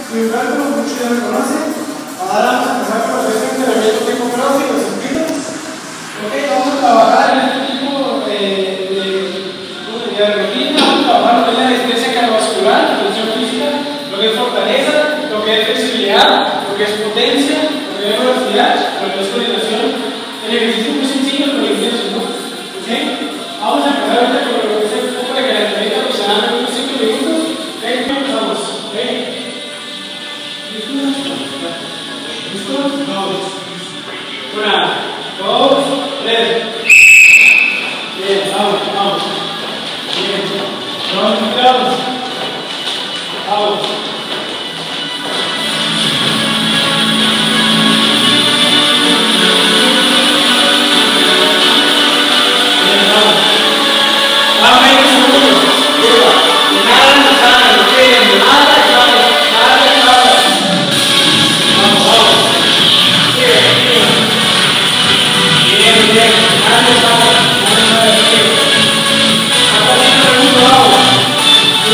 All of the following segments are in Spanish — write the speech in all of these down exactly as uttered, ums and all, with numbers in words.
Mi cálculo, muchos ya me conocen. Ahora vamos a empezar con los entrenamientos de cross y los circuitos. Ok, vamos a trabajar en este tipo de, de, de, de rutina. Vamos a trabajar lo que es la resistencia cardiovascular, la condición física, lo que es fortaleza, lo que es flexibilidad, lo que es potencia, lo que es velocidad, lo que es coordinación. El ejercicio es muy sencillo, pero lo intenso, ¿no? Ok, vamos a empezar ahorita con lo que es el poco de calentamiento aproximadamente unos cinco minutos. Ok, empezamos. Ok. ¿Listos? Vamos. Una, dos, tres. Bien, vamos, vamos. Bien. Vamos, vamos. Vamos. Bien, vamos. Vamos, veinte segundos. Lleva. Nada, nada, no quieren. Nada, nada, nada, nada. Vamos, vamos. Bien, bien. Bien, bien. Nada, nada, nada, nada. Hasta cinco segundos, vamos.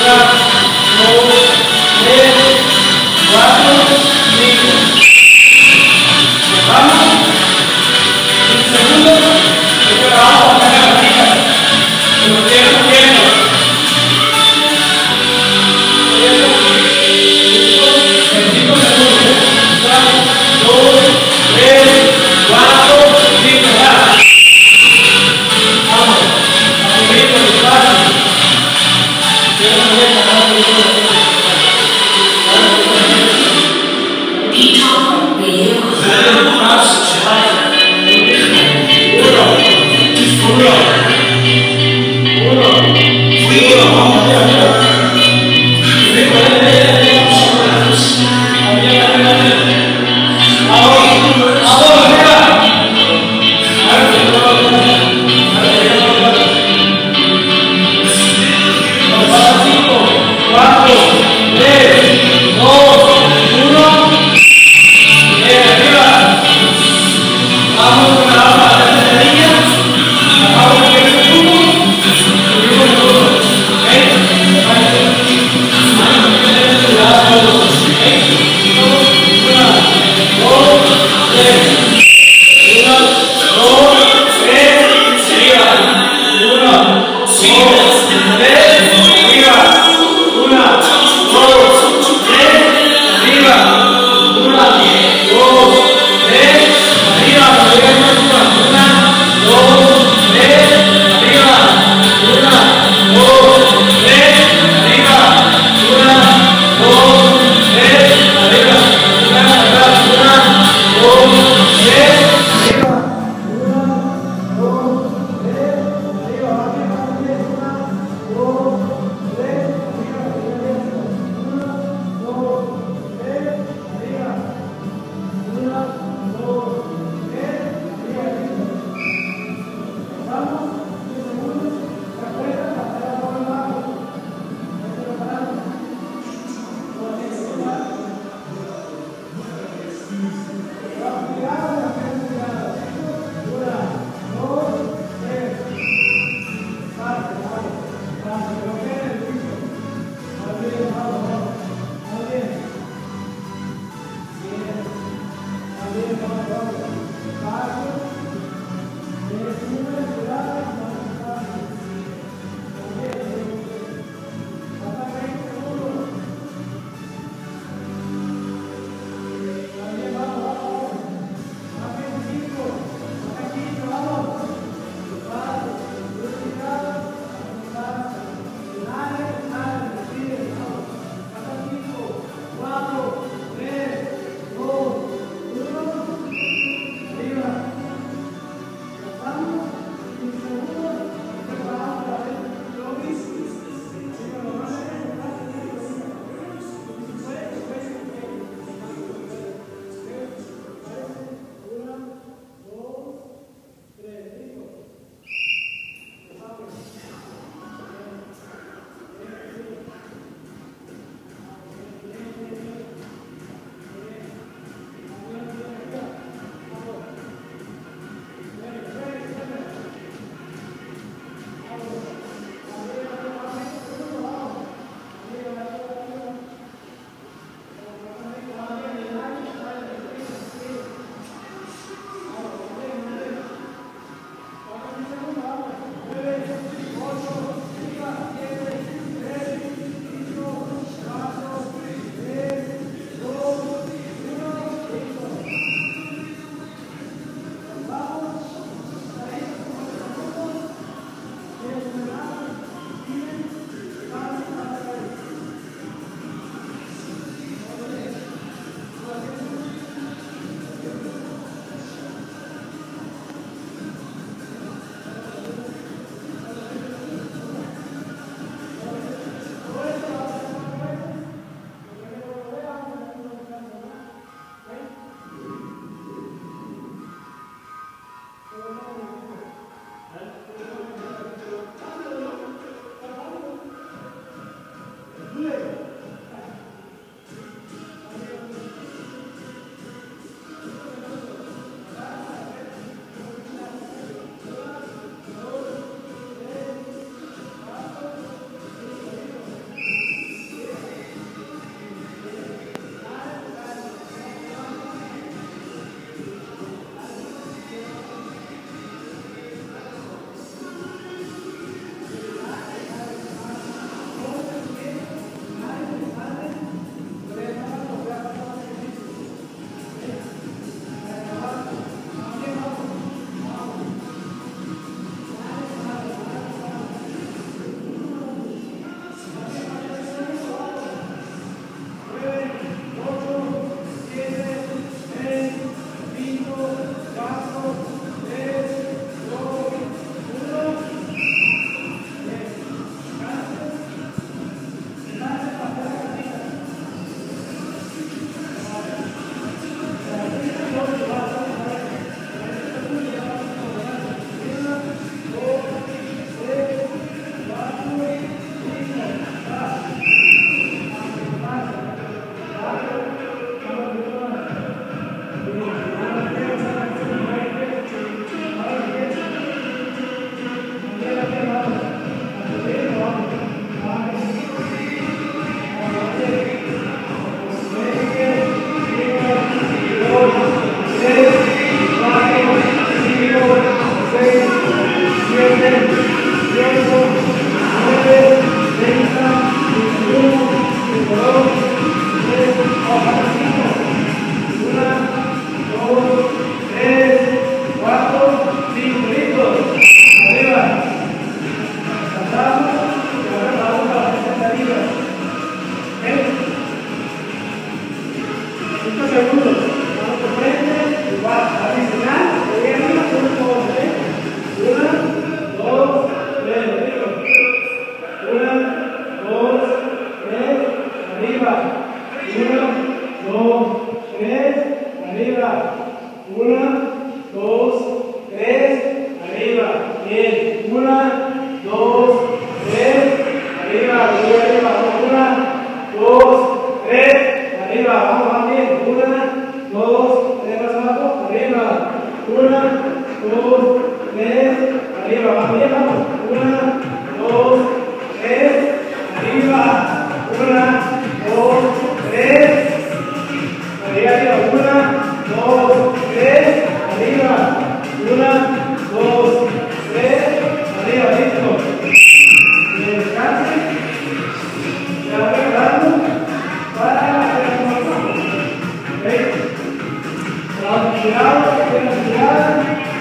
cinco segundos. Vamos por frente, igual, adicional, ahí arriba, uno, dos, tres. Una, dos, tres, arriba. Una, dos, tres, arriba. Una, dos, tres, arriba. Una, dos, tres, arriba. Bien. Una, dos, tres, arriba. Muy arriba. Una, dos, tres, arriba. Vamos, vamos bien. Una, dos, tres, más abajo. Arriba. Una, dos, tres, arriba. Vamos bien, vamos. Una, dos, tres, arriba. Una, dos, tres. Arriba, arriba. Una, dos, tres, arriba. Una, dos, tres, arriba. Listo. Descanse. Ya va preparando para hacer un poco. ¿Ok? Vamos, cuidado, tengan cuidado.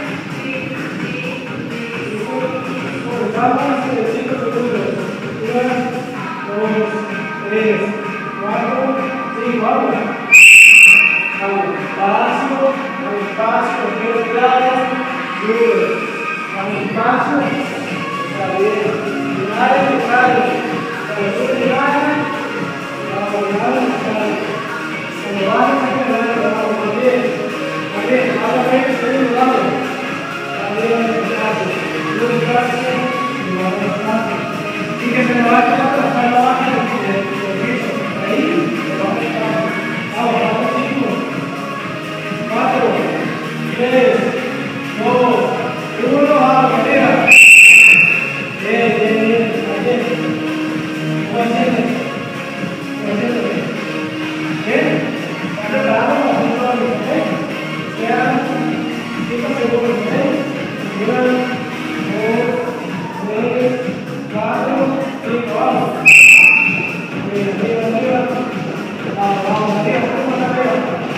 Vamos, cinco segundos. Una, dos, tres, cuatro, cinco. Vamos. Vamos, despacio, vamos despacio, quiero cuidado. Sube. Vamos despacio. Está bien. Inhala, exhala. Cuando sube, inhala. Vamos, inhala, exhala. Cuando baja, inhala, vamos. Muy bien. Muy bien. Ahora ven, estoy en un lado. Está bien, despacio. Sube despacio. Y vamos despacio. Fíjense, no va a quedar para estar abajo del piso. Ahí, vamos despacio. Vamos, vamos, cinco. Cuatro. Tres. Dos. Uno. Vamos, arriba. Bien, bien, bien, está bien. ¿Cómo sientes? ¿Cómo sientes? ¿Bien? ¿Estás preparado para hacer todo lo que ves? Quedan cinco segundos, ¿ves? Una, dos, tres, cuatro, cinco, vamos. Bien, arriba, arriba. Vamos, vamos, arriba, vamos arriba.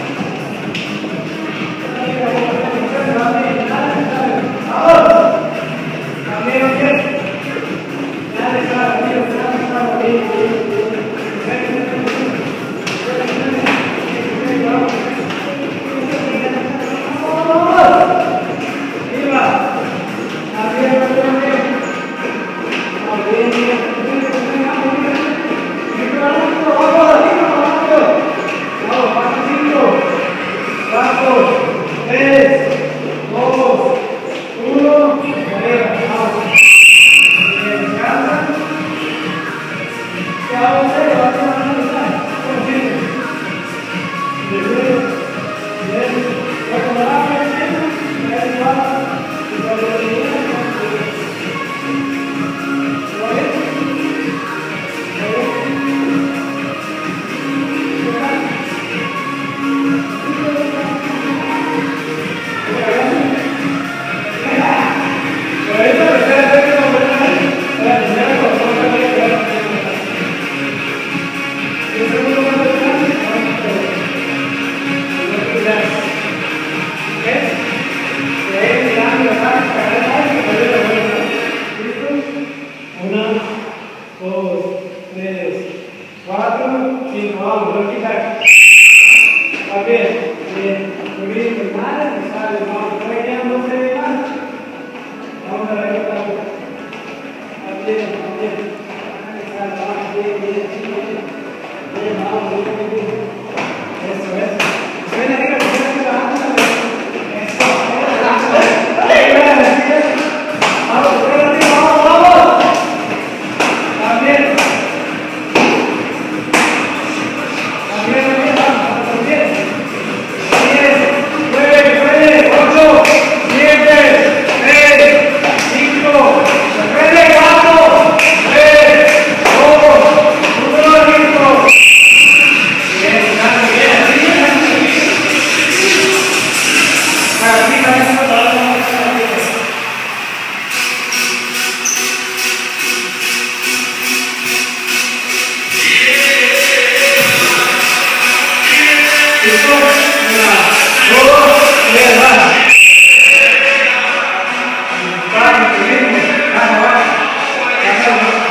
Arriba, arriba, arriba, arriba, arriba. ¡Vamos! También, bien. Dale, dale, dale, dale, dale, bien, bien, bien.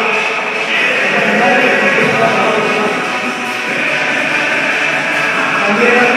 También, también.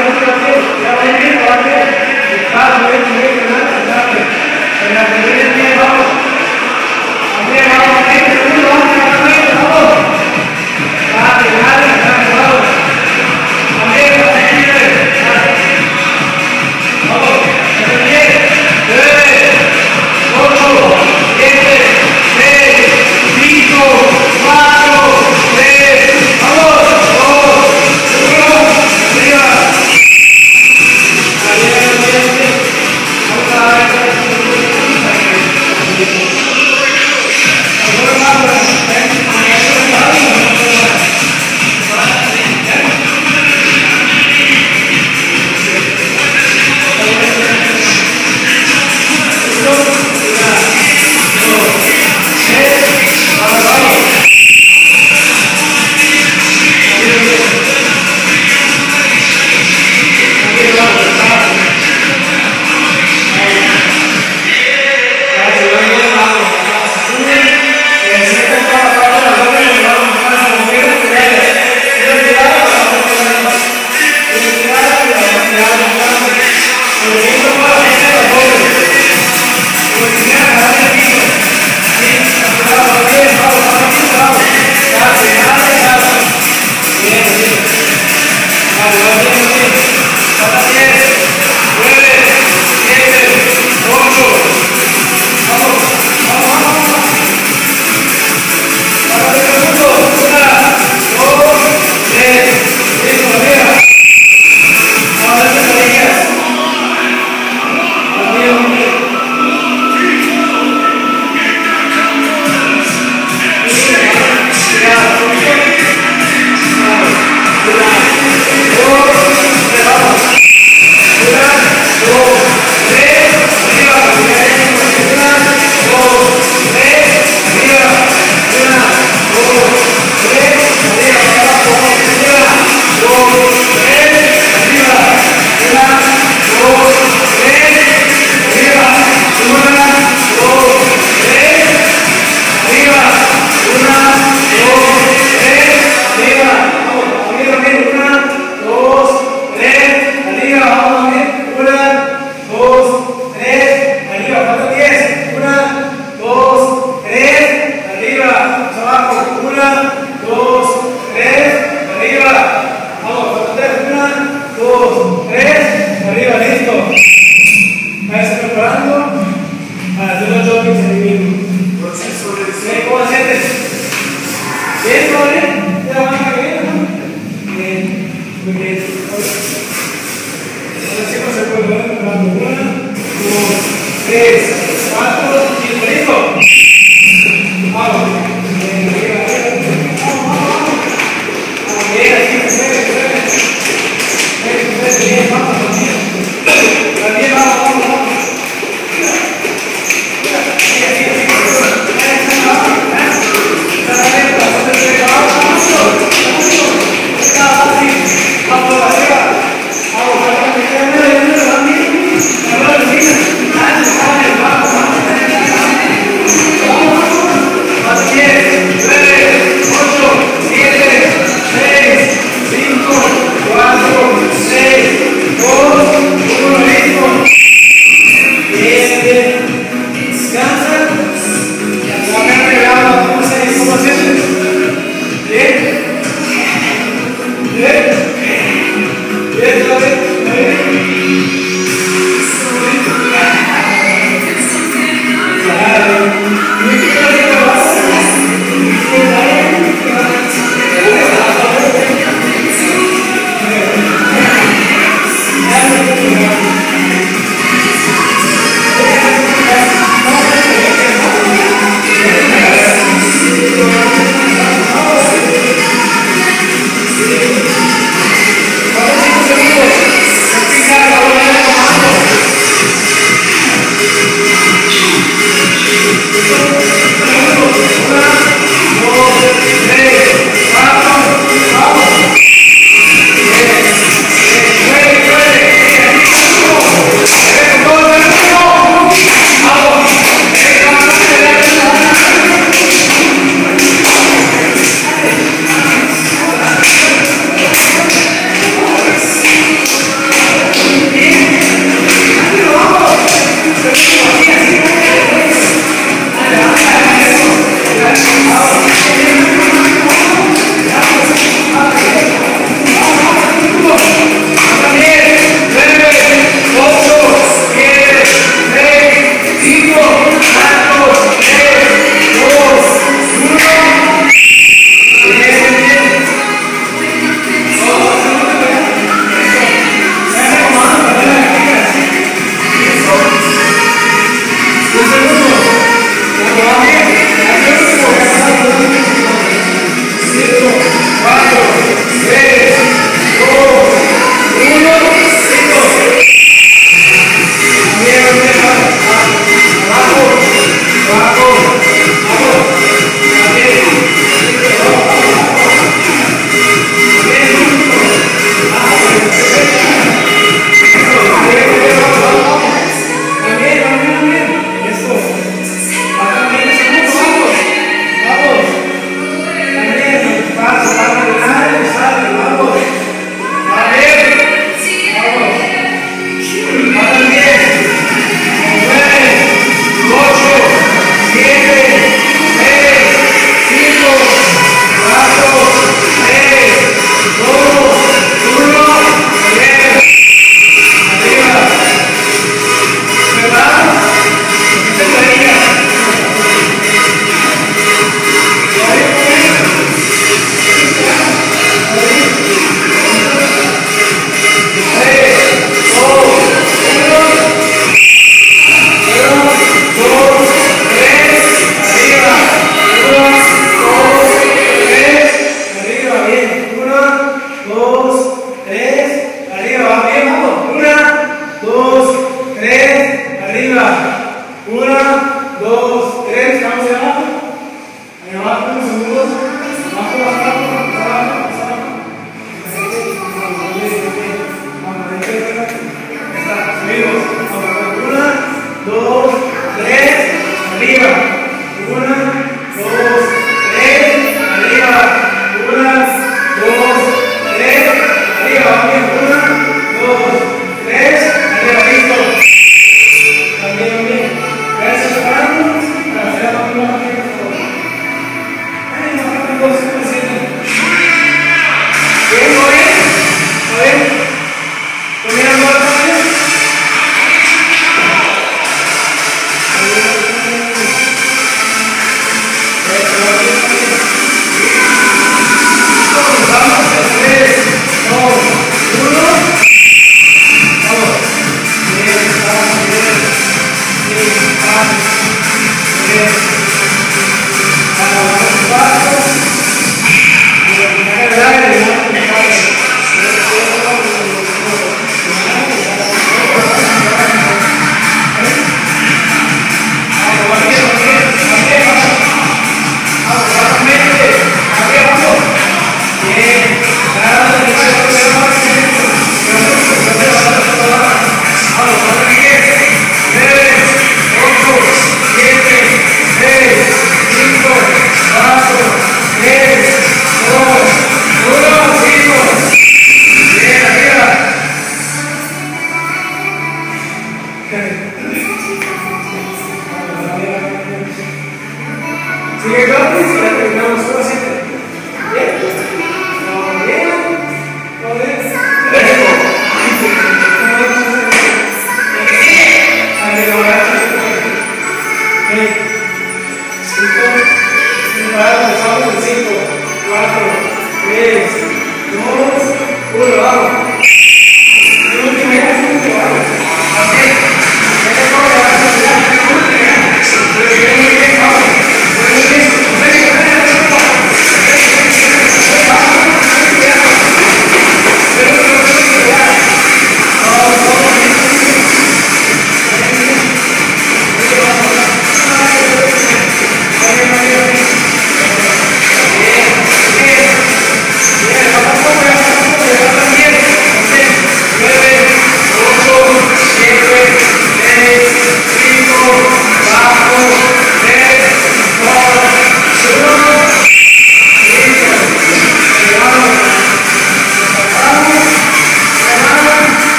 Vamos,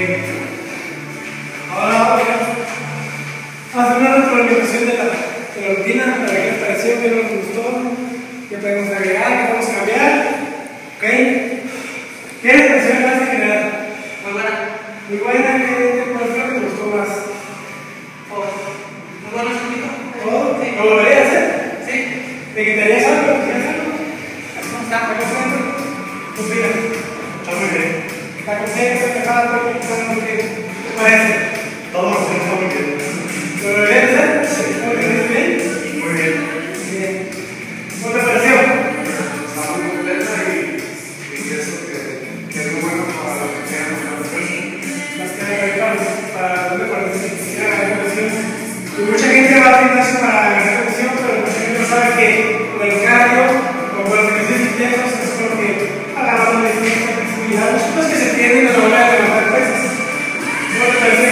Ahora vamos a hacer una retroalimentación de la, de la rutina, para que les pareció, que no nos gustó, que podemos agregar, que podemos cambiar. ¿Ok? ¿Qué les pareció la clase general? Muy buena. Muy buena, ¿qué cuál fue lo que te gustó más? Oh, muy buena, chiquito. ¿Todo? ¿Lo volverías a hacer? Sí. ¿Te quitarías algo? ¿Te quitarías algo? ¿Cómo está? ¿Está contento? ¿Qué opinas? Está muy bien. ¿Está contento? ¿Está quejado? ¿Qué te parece? Todo está muy bien. ¿Lo volverías a hacer? Sí. ¿Lo entiendes bien? Muy bien. Bien. ¿Cómo te pareció? Está muy completa y, y pienso que, que es muy bueno para lo que quieran hacer. Más que nada para dónde parece que sea la condición. Y mucha gente va al gimnasio para ganar condición, pero mucha gente no sabe que con el cardio o con los ejercicios intensos es lo que agarran la flexibilidad. Los chicos que se tienden a la hora de levantar pesas. ¿Cómo te parece?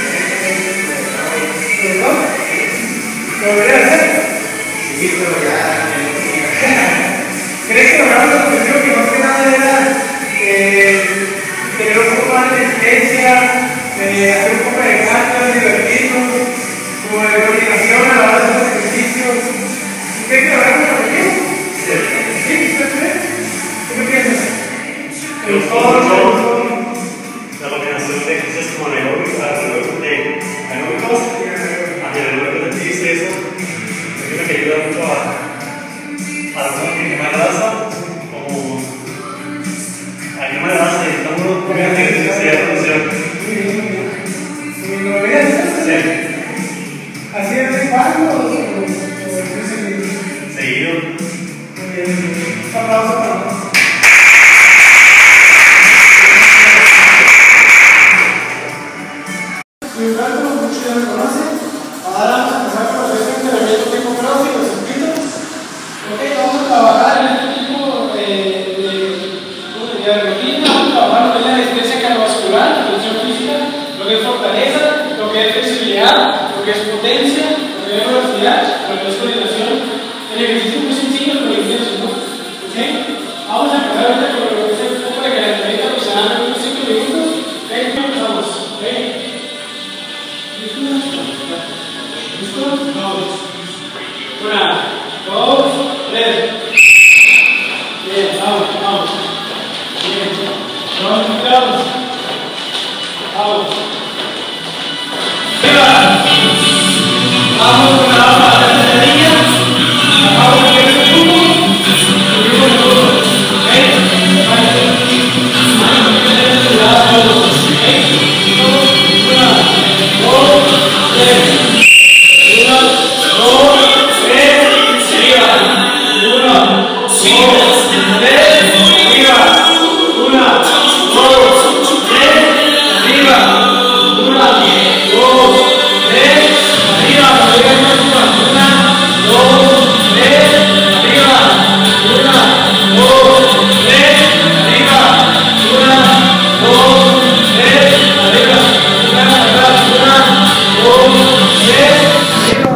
¿No? ¿Lo volvería a hacer? Sí, pero ya. ¿Crees que logramos la condición que más que nada era eh, tener un poco más de resistencia, eh, hacer un poco de cardio, divertirnos, como de coordinación a la hora de hacer los ejercicios? ¿Crees que logramos la condición? Sí. ¿Sí? ¿Usted cree? ¿Qué piensas? Me gustó mucho la combinación de ejercicios como anaeróbicos, anaeróbicos de anaeróbicos, anaeróbicos de pis, eso. Creo que ayuda mucho a, a la quemar grasa, como a quemar grasa y estamos muy bien de ejercicio de producción. Muy bien, muy bien. ¿Lo volverías a hacer? Sí. ¿Así de vez en cuando o seguido? Seguido. Muy bien. Un aplauso para nosotros. Mi brazo, muchos ya me conocen. Ahora vamos a empezar con los ejercicios de entrenamiento tipo CrossFit, los circuitos. Ok, vamos a trabajar en este tipo de, de, de rutina. Vamos a trabajar lo que es la resistencia cardiovascular, la condición física, lo que es fortaleza, lo que es flexibilidad, lo que es potencia, lo que es velocidad, lo que es coordinación. El ejercicio es muy sencillo, pero intenso, ¿no? Ok, vamos a empezar ahorita con lo que es el poco de calentamiento aproximadamente unos cinco minutos. Ok, empezamos. Ok. ¿Listos? Vamos. Una, dos, tres. Bien, vamos, vamos. Bien. Vamos, vamos. Vamos. Arriba. Vamos con la barra de la sentadilla. Vamos a hacer el tubo. Subimos el tubo. ¿Ok? Vale. Vamos a hacer el lado todo. ¿Ok? Una, dos, tres. Uno, dos, tres, arriba. Uno, dos, tres, arriba. Una, dos, tres, arriba. Una, dos, tres, arriba. Una, dos, tres, arriba. Una, dos, tres, arriba. Una, dos, tres, arriba. Una, dos, tres, arriba.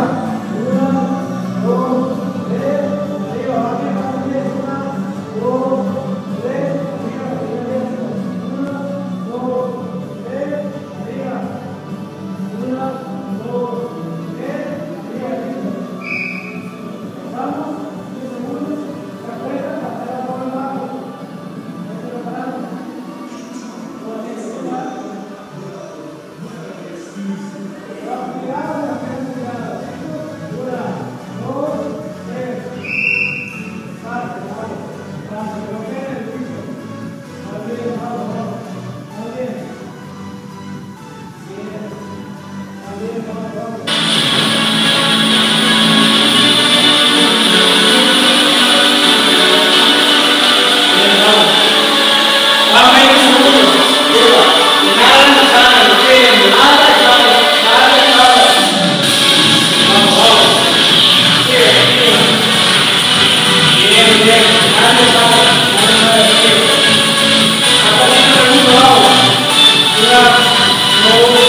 Una, dos,